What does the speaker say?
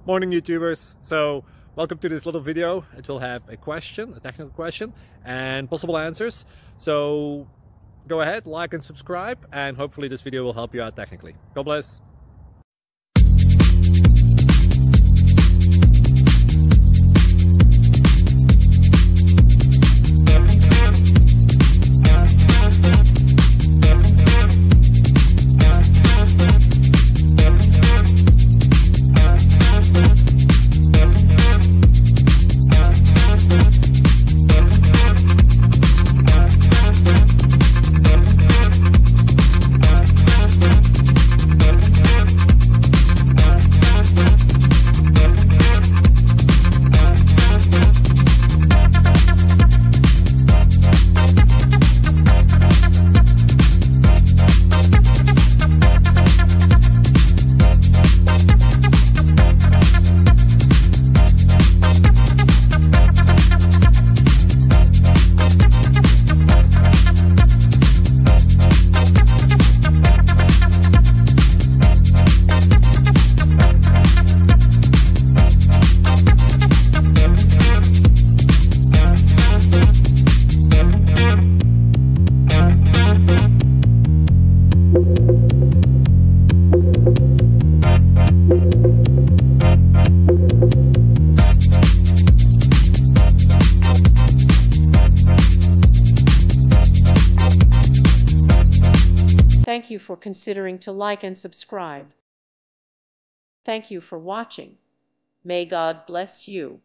Morning YouTubers. So welcome to this little video. It will have a question, a technical question, and possible answers. So go ahead, like and subscribe, and hopefully this video will help you out technically. God bless. Thank you for considering to like and subscribe. Thank you for watching. May God bless you.